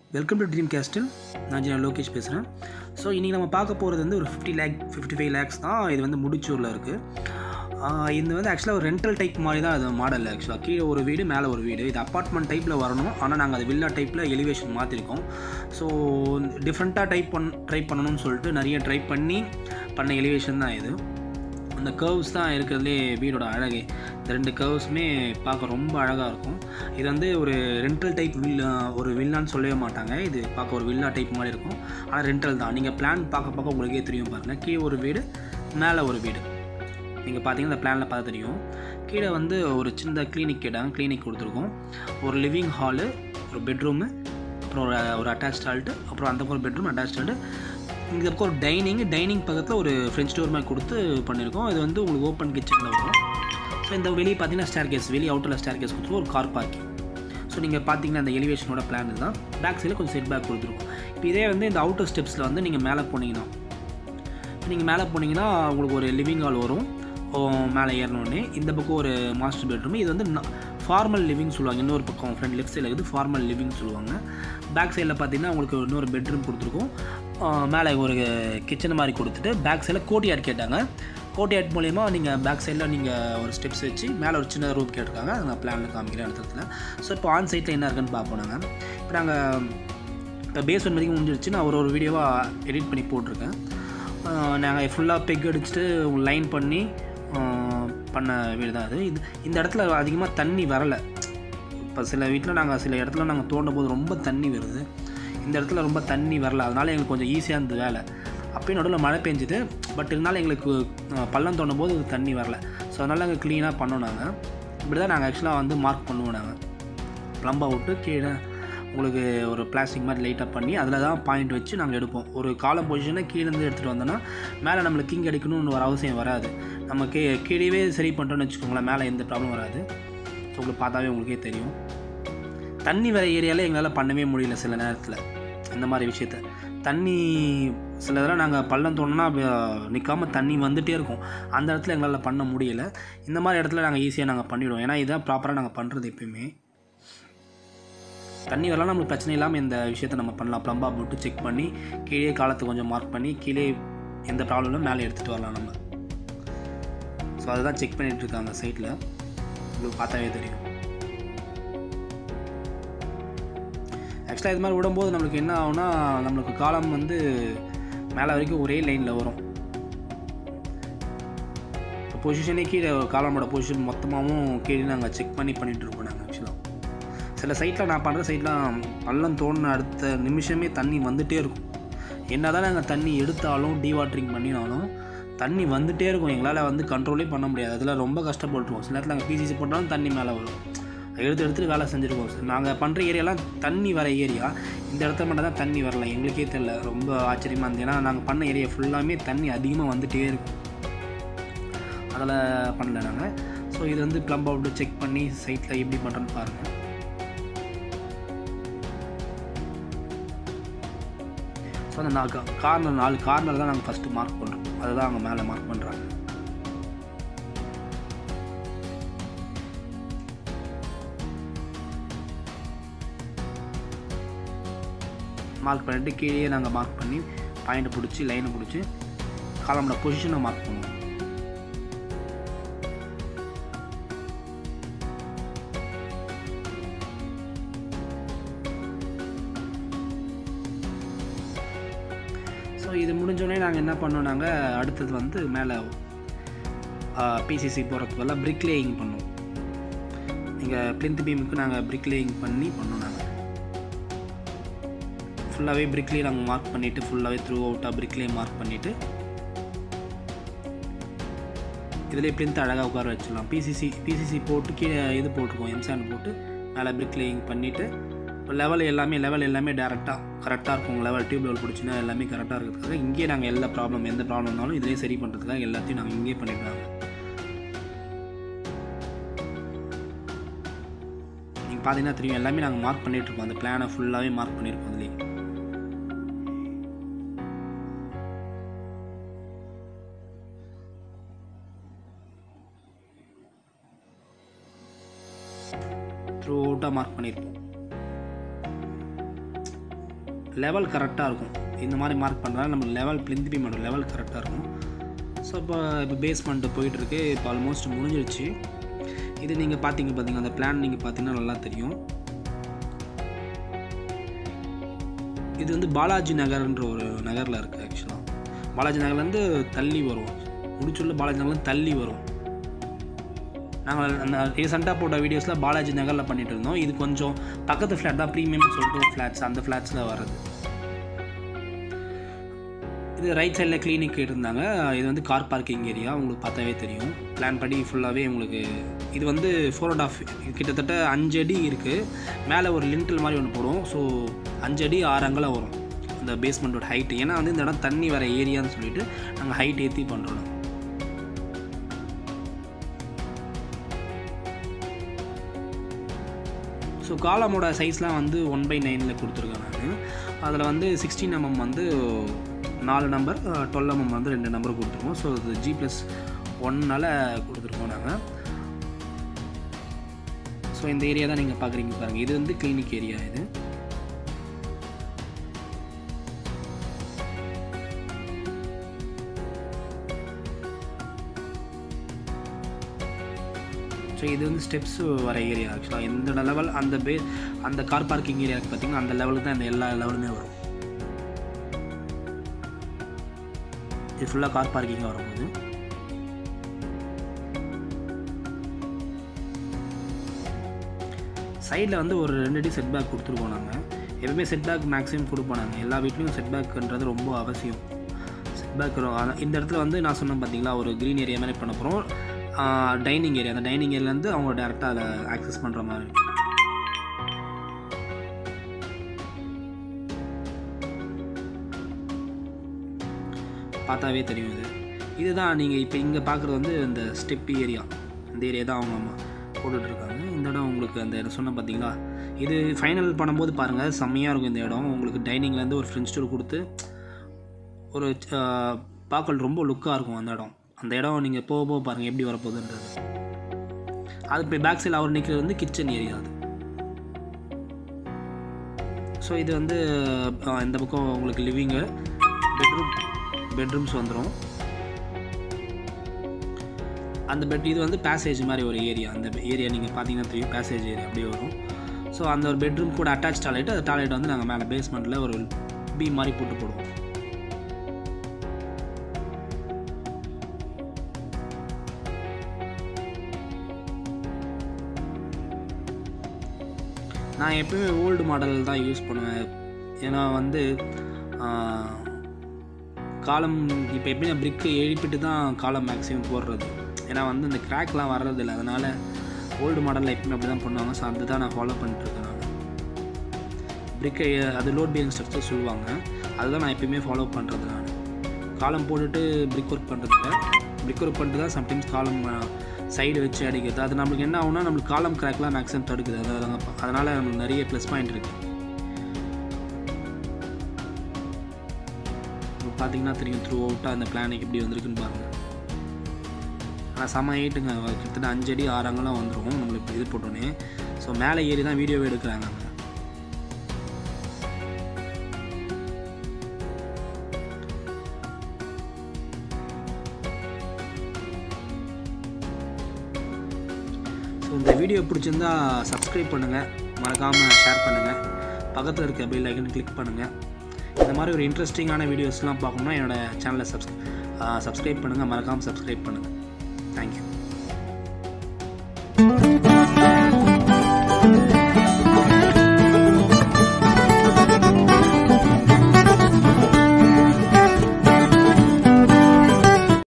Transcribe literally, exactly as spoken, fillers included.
Welcome to dream castle. நான் ஜென லோகேஷ் பேசுகிறேன். So இன்றைக்கி நம்ம பார்க்க போகிறது வந்து ஒரு fifty lakh fifty five lakhs தான். இது வந்து முடிச்சூரில் இருக்குது. இது வந்து ஆக்சுவலாக ஒரு ரெண்டல் டைப் மாதிரி தான் அது மாடல். ஆக்சுவலாக கீழே ஒரு வீடு மேலே ஒரு வீடு. இது அப்பார்ட்மெண்ட் டைப்பில் வரணும். ஆனால் நாங்கள் அது வில்லா டைப்பில் எலிவேஷன் மாற்றிருக்கோம். ஸோ டிஃப்ரெண்ட்டாக டைப் பண் ட்ரை பண்ணணும்னு சொல்லிட்டு நிறைய ட்ரை பண்ணி பண்ண எலிவேஷன் தான் இது. அந்த கர்வ்ஸ் தான் இருக்கிறதுலே வீடோட அழகே. இந்த ரெண்டு கர்வ்ஸுமே பார்க்க ரொம்ப அழகாக இருக்கும். இது வந்து ஒரு ரெண்டல் டைப் வில் ஒரு வில்லான்னு சொல்லவே மாட்டாங்க. இது பார்க்க ஒரு வில்லா டைப் மாதிரி இருக்கும். ஆனால் ரெண்டல் தான். நீங்கள் பிளான் பார்க்க பார்க்க உங்களுக்கே தெரியும் பாருங்கள். கீழே ஒரு வீடு மேலே ஒரு வீடு. நீங்கள் பார்த்தீங்கன்னா இந்த பிளானில் பார்த்து தெரியும். கீழே வந்து ஒரு சின்ன கிளினிக் கேட்டாங்க. கிளினிக் கொடுத்துருக்கோம். ஒரு லிவிங் ஹாலு, ஒரு பெட்ரூமு, அப்புறம் ஒரு ஒரு அட்டாச் டால்ட்டு, அப்புறம் அந்த ஒரு பெட்ரூம் அட்டாச் டால்ட்டு. இந்த பக்கம் ஒரு டைனிங் டைனிங் பக்கத்தில் ஒரு ஃப்ரெஞ்ச் டோர் மாதிரி கொடுத்து பண்ணியிருக்கோம். இது வந்து உங்களுக்கு ஓப்பன் கிச்சனில் வரும். ஸோ இந்த வெளியே பார்த்தீங்கன்னா ஸ்டேர் கேஸ், வெளியே அவுட்டரில் ஸ்டேர் கேஸ் கொடுத்துருக்கோம். ஒரு கார் பார்க்கிங். ஸோ நீங்கள் பார்த்தீங்கன்னா அந்த எலிவேஷனோட பிளான் தான். பேக் சைடில் கொஞ்சம் செட் பேக் கொடுத்துருக்கோம். இப்போ இதே வந்து இந்த அவுட்டர் ஸ்டெப்ஸில் வந்து நீங்கள் மேலே போனீங்கன்னா நீங்கள் மேலே போனீங்கன்னா உங்களுக்கு ஒரு லிவிங் ஹால் வரும். மேலே ஏறினோடனே இந்த பக்கம் ஒரு மாஸ்டர் பெட்ரூம். இது வந்து ஃபார்மல் லிவிங் சொல்லுவாங்க. இன்னொரு பக்கம் ஃப்ரண்ட் லெஃப்ட் சைடில் இருக்குது ஃபார்மல் லிவிங் சொல்லுவாங்க. பேக் சைடில் பார்த்தீங்கன்னா உங்களுக்கு இன்னொரு பெட்ரூம் கொடுத்துருக்கோம். மேலே ஒரு கிச்சன் மாதிரி கொடுத்துட்டு பேக் சைடில் கோர்ட்யார்ட் கேட்டாங்க. கோர்ட்யார்ட் மூலிமா நீங்கள் பேக் சைடில் நீங்கள் ஒரு ஸ்டெப்ஸ் வச்சு மேலே ஒரு சின்ன ரூம் கேட்டிருக்காங்க. நான் பிளானில் காமிக்கிறேன் இடத்துல. ஸோ இப்போ ஆன் சைட்டில் என்ன இருக்குன்னு பார்ப்போம். நாங்கள் இப்போ நாங்கள் இப்போ பேஸ் ஒன் வரைக்கும் முடிஞ்சிருச்சு. நான் ஒரு ஒரு வீடியோவாக எடிட் பண்ணி போட்டிருக்கேன். நாங்கள் ஃபுல்லாக பெக் அடிச்சுட்டு லைன் பண்ணி பண்ண வீடு தான் அது. இது இந்த இடத்துல அதிகமாக தண்ணி வரலை. இப்போ சில வீட்டில் நாங்கள் சில இடத்துல நாங்கள் தோண்டும் போது ரொம்ப தண்ணி வருது. இந்த இடத்துல ரொம்ப தண்ணி வரல. அதனால் எங்களுக்கு கொஞ்சம் ஈஸியாக இருந்தது வேலை. அப்பயும் நடுவில் மழை பெஞ்சுது. பட் இருந்தாலும் எங்களுக்கு பள்ளம் தோண்டும் போது தண்ணி வரல. ஸோ அதனால் நாங்கள் க்ளீனாக பண்ணோம். நாங்கள் இப்படி தான் நாங்கள் ஆக்சுவலாக வந்து மார்க் பண்ணுவோம். நாங்கள் ப்ளம்பாக விட்டு கீழே உங்களுக்கு ஒரு பிளாஸ்டிக் மாதிரி லைட்டாக பண்ணி அதில் தான் பாயிண்ட் வச்சு நாங்கள் எடுப்போம். ஒரு காலம் பொசிஷனை கீழேருந்து எடுத்துகிட்டு வந்தோன்னா மேலே நம்மளுக்கு கிங் அடிக்கணும்னு ஒரு அவசியம் வராது. நம்ம கீ கீழே சரி பண்ணுறோன்னு வச்சுக்கோங்களேன், மேலே எந்த ப்ராப்ளம் வராது. ஸோ உங்களுக்கு பார்த்தாவே உங்களுக்கே தெரியும். தண்ணி வர ஏரியாவில் எங்களால் பண்ணவே முடியல சில நேரத்தில். இந்த மாதிரி விஷயத்த தண்ணி சில இதெல்லாம் நாங்கள் பள்ளம் தோணுன்னா நிற்காமல் தண்ணி வந்துகிட்டே இருக்கும். அந்த இடத்துல எங்களால் பண்ண முடியலை. இந்த மாதிரி இடத்துல நாங்கள் ஈஸியாக நாங்கள் பண்ணிவிடுவோம். ஏன்னா இதுதான் ப்ராப்பராக நாங்கள் பண்ணுறது. எப்பயுமே தண்ணி வரலாம் நம்மளுக்கு பிரச்சனை இல்லாமல் இந்த விஷயத்தை நம்ம பண்ணலாம். ப்ளம்பாக போட்டு செக் பண்ணி கீழே காலத்தை கொஞ்சம் மார்க் பண்ணி கீழே எந்த ப்ராப்ளமும் மேலே எடுத்துகிட்டு வரலாம் நம்ம. ஸோ அதுதான் செக் பண்ணிகிட்டு இருக்காங்க சைட்டில். உங்களுக்கு பார்த்தாவே தெரியும். ஆக்சுவலாக இது மாதிரி விடும்போது நம்மளுக்கு என்ன ஆகும்னா, நம்மளுக்கு காலம் வந்து மேலே வரைக்கும் ஒரே லைனில் வரும். இப்போ பொசிஷனே கீழே காலமோட பொசிஷன் மொத்தமாகவும் கீழே நாங்கள் செக் பண்ணி பண்ணிகிட்ருக்கோம். நாங்கள் ஆக்சுவலாக சில சைட்டில் நான் பண்ணுற சைட்லாம் பள்ளம் தோணுன அடுத்த நிமிஷமே தண்ணி வந்துகிட்டே இருக்கும். என்ன தான் நாங்கள் தண்ணி எடுத்தாலும் டீவாட்டரிங் பண்ணினாலும் தண்ணி வந்துகிட்டே இருக்கும். எங்களால் வந்து கண்ட்ரோலே பண்ண முடியாது. அதில் ரொம்ப கஷ்டப்பட்டுருவோம். சில நேரத்தில் நாங்கள் பிசிசி போட்டாலும் தண்ணி மேலே வரும். எடுத்து எடுத்துகிட்டு வேலை செஞ்சுருக்கோம். நாங்கள் பண்ணுற ஏரியாலாம் தண்ணி வர ஏரியா. இந்த இடத்துல மட்டும் தான் தண்ணி வரல. எங்களுக்கே தெரியல. ரொம்ப ஆச்சரியமாக இருந்தது. ஏன்னா நாங்கள் பண்ண ஏரியா ஃபுல்லாமே தண்ணி அதிகமாக வந்துகிட்டே இருக்கும். அதில் பண்ணல நாங்கள். ஸோ இது வந்து ப்ளம்ப் அவுட்டு செக் பண்ணி சைட்டில் எப்படி பண்ணுறோன்னு பாருங்கள். ஸோ அந்த நாலு கார்னர் நாலு கார்னர் தான் நாங்கள் ஃபஸ்ட்டு மார்க் பண்ணுறோம். அதுதான் அவங்க மேலே மார்க் பண்ணுறாங்க. மார்க் பண்ணிவிட்டு கீழே நாங்கள் மார்க் பண்ணி பாயிண்ட்டை பிடிச்சி லைனை பிடிச்சி காலமோட பொசிஷனை மார்க் பண்ணுவோம். ஸோ இது முடிஞ்சோடனே நாங்கள் என்ன பண்ணோம், நாங்கள் அடுத்தது வந்து மேலே பிசிசி போகிறதுக்கு பதிலாக பிரிக் லேயிங் பண்ணோம். எங்கள் பிளிந்த் பீமுக்கு நாங்கள் பிரிக் லேயிங் பண்ணி பண்ணோம். நாங்கள் ஃபுல்லாகவே பிரிக்லேயே நாங்கள் மார்க் பண்ணிவிட்டு ஃபுல்லாகவே த்ரூ அவுட்டாக பிரிக்லேயே மார்க் பண்ணிவிட்டு இதிலே பிளிந்த் அழகாக உட்கார வச்சிடலாம். பிசிசி பிசிசி போட்டு கீழே இது போட்டிருக்கோம். எம்சாண்ட் போட்டு மேலே பிரிக் லேயிங் பண்ணிவிட்டு லெவல் எல்லாமே லெவல் எல்லாமே டேரெக்டாக கரெக்டாக இருக்கும். லெவல் டியூப் லெவல் பிடிச்சின்னா எல்லாமே கரெக்டாக இருக்கிறதுக்காக இங்கேயே நாங்கள் எல்லா ப்ராப்ளம் எந்த ப்ராப்ளம் இருந்தாலும் இதிலே சரி பண்ணுறதுக்காக எல்லாத்தையும் நாங்கள் இங்கேயே பண்ணிடுறாங்க. நீங்கள் பார்த்தீங்கன்னா தெரியும், எல்லாமே நாங்கள் மார்க் பண்ணிகிட்ருக்கோம். அந்த பிளானை ஃபுல்லாகவே மார்க் பண்ணியிருக்கோம். அதுலேயே த்ரூ அவுட்டாக மார்க் பண்ணியிருப்போம். லெவல் கரெக்டாக இருக்கும். இந்த மாதிரி மார்க் பண்ணுறதுனால நம்ம லெவல் பிளிந்த் பீமோட லெவல் கரெக்டாக இருக்கும். ஸோ இப்போ இப்போ பேஸ்மெண்ட்டு போயிட்டுருக்கு. இப்போ ஆல்மோஸ்ட் முடிஞ்சிருச்சு. இது நீங்கள் பார்த்தீங்க பார்த்தீங்க அந்த பிளான் நீங்கள் பார்த்தீங்கன்னா நல்லா தெரியும். இது வந்து பாலாஜி நகர்ன்ற ஒரு நகரில் இருக்குது. ஆக்சுவலாக பாலாஜி நகர்லேருந்து தள்ளி வரும். முடிச்சுள்ள பாலாஜி நகர்லேருந்து தள்ளி வரும். நாங்கள் அந்த ரீசெண்டாக போட்ட வீடியோஸில் பாலாஜி நகரில் பண்ணிகிட்டு இருந்தோம். இது கொஞ்சம் பக்கத்து ஃப்ளாட் தான், ப்ரீமியம் சொல்லிட்டு ஒரு ஃப்ளாட்ஸ், அந்த ஃப்ளாட்ஸில் வர்றது. இது ரைட் சைடில் கிளினிக் இருந்தாங்க. இது வந்து கார் பார்க்கிங் ஏரியா, உங்களுக்கு பார்த்தாவே தெரியும். பிளான் படி ஃபுல்லாகவே உங்களுக்கு இது வந்து ஃபோர் அண்ட் ஆஃப் கிட்டத்தட்ட அஞ்சு அடி இருக்குது. மேலே ஒரு லிண்டில் மாதிரி ஒன்று போடும். ஸோ அஞ்சு அடி ஆறு அங்கெல்லாம் வரும் இந்த பேஸ்மெண்ட்டோட ஹைட்டு. ஏன்னா வந்து இந்த இடம் தண்ணி வர ஏரியான்னு சொல்லிட்டு நாங்கள் ஹைட் ஏற்றி பண்ணுறோம். ஸோ காலமோட சைஸ்லாம் வந்து ஒன் பை நைனில் கொடுத்துருக்கேன் நான். அதில் வந்து சிக்ஸ்டீன் எம்எம் வந்து நாலு நம்பர், டுவெல் எம்எம் வந்து ரெண்டு நம்பர் கொடுத்துருக்கோம். ஸோ இது ஜி ப்ளஸ் ஒன்னால் கொடுத்துருக்கோம் நாங்கள். ஸோ இந்த ஏரியா தான் நீங்கள் பார்க்குறீங்க பாருங்கள். இது வந்து கிளினிக் ஏரியா. இது ஸோ இது வந்து ஸ்டெப்ஸ் வர ஏரியா. ஆக்சுவலாக எந்த லெவல் அந்த பே அந்த கார் பார்க்கிங் ஏரியாவுக்கு பார்த்திங்கன்னா அந்த லெவலுக்கு தான் இந்த எல்லா லெவலுமே வரும். இது ஃபுல்லாக கார் பார்க்கிங்காக வரும்போது சைடில் வந்து ஒரு ரெண்டு அடி செட் பேக் கொடுத்துருக்கோம் நாங்கள். எப்பவுமே செட் பேக் மேக்ஸிமம் கொடுப்போம் நாங்கள். எல்லா வீட்லேயும் செட் பேக்குன்றது ரொம்ப அவசியம். செட் பேக் இந்த இடத்துல வந்து நான் சொன்னேன் பார்த்தீங்களா, ஒரு க்ரீன் ஏரியா மாதிரி பண்ண போகிறோம். டைனிங் ஏரியா, அந்த டைனிங் ஏரியாலேருந்து அவங்க டேரெக்டாக அதை ஆக்சஸ் பண்ணுற மாதிரி. பார்த்தாவே தெரியும். இது இதுதான் நீங்கள் இப்போ இங்கே பார்க்குறது வந்து இந்த ஸ்டெப் ஏரியா. இந்த ஏரியா தான் அவங்க அம்மா போட்டுட்ருக்காங்க. இந்த இடம் உங்களுக்கு அந்த இடம் சொன்ன பார்த்தீங்களா, இது ஃபைனல் பண்ணும்போது பாருங்கள் செம்மையாக இருக்கும். இந்த இடம் உங்களுக்கு டைனிங்லேருந்து ஒரு ஃப்ரெஞ்ச் டோர் கொடுத்து ஒரு பார்க்கல் ரொம்ப லுக்காக இருக்கும் அந்த இடம். அந்த இடம் நீங்கள் போக போக பாருங்கள் எப்படி வரப்போகுதுன்றது. அது இப்போ பேக் சைடில் அவர் நிற்கிறது வந்து கிச்சன் ஏரியா அது. ஸோ இது வந்து இந்த பக்கம் உங்களுக்கு லிவிங்கு, பெட்ரூம் பெட்ரூம்ஸ் வந்துடும். அந்த பெட் இது வந்து பேசேஜ் மாதிரி ஒரு ஏரியா. அந்த ஏரியா நீங்கள் பார்த்தீங்கன்னா தெரியும், பேசேஜ் ஏரியா அப்படியே வரும். ஸோ அந்த ஒரு பெட்ரூம் கூட அட்டாச் டாய்லெட். அந்த டாய்லெட் வந்து நாங்கள் மேலே பேஸ்மெண்ட்டில் ஒரு பி மாதிரி போட்டு போடுவோம். நான் எப்பவுமே ஓல்டு மாடல் தான் யூஸ் பண்ணுவேன். ஏன்னா வந்து காலம் இப்போ எப்படின்னா பிரிக்கு எழுப்பிட்டு தான் காலம் மேக்ஸிமம் போடுறது. ஏன்னா வந்து இந்த கிராக்லாம் வர்றதில்லை. அதனால் ஓல்டு மாடலில் எப்பவுமே அப்படி தான் பண்ணுவாங்க. ஸோ அது தான் நான் ஃபாலோ பண்ணிட்டுருக்கேன். நான் பிரிக்கை அது லோட் பேரிங் ஸ்ட்ரக்சர் சொல்லுவாங்க, அதுதான் நான் எப்பயுமே ஃபாலோ பண்ணுறது. நான் காலம் போட்டுட்டு பிரிக் ஒர்க் பண்ணுறதில்ல. பிரிக் ஒர்க் பண்ணிட்டு தான் சம்டைம்ஸ் காலம் சைடு வச்சு அடிக்கிறது. அது நம்மளுக்கு என்ன ஆகுனா நம்மளுக்கு காலம் கிராக்லாம் மேக்ஸிமம் தடுக்குது. அதாவது அதனால் நம்மளுக்கு நிறைய ப்ளஸ் பாயிண்ட் இருக்குது. இப்போ பார்த்தீங்கன்னா தெரியும் த்ரூ அவுட்டாக அந்த பிளானுக்கு எப்படி வந்திருக்குன்னு பாருங்கள். ஆனால் செம ஹைட்டுங்க, கிட்டத்தட்ட அஞ்சு அடி ஆறு அங்கெல்லாம் வந்துடும் நம்மளுக்கு இது போட்டோன்னே. ஸோ மேலே ஏறி தான் வீடியோவே எடுக்கிறாங்க. ஸோ இந்த வீடியோ பிடிச்சிருந்தா சப்ஸ்கிரைப் பண்ணுங்கள், மறக்காமல் ஷேர் பண்ணுங்கள், பக்கத்தில் இருக்க பெல் ஐக்கன் கிளிக் பண்ணுங்கள். இந்த மாதிரி ஒரு இன்ட்ரெஸ்டிங்கான வீடியோஸ்லாம் பார்க்கணுன்னா என்னோடய சேனலை சப்ஸ் சப்ஸ்கிரைப் பண்ணுங்கள், மறக்காமல் சப்ஸ்கிரைப் பண்ணுங்கள். தேங்க்யூ.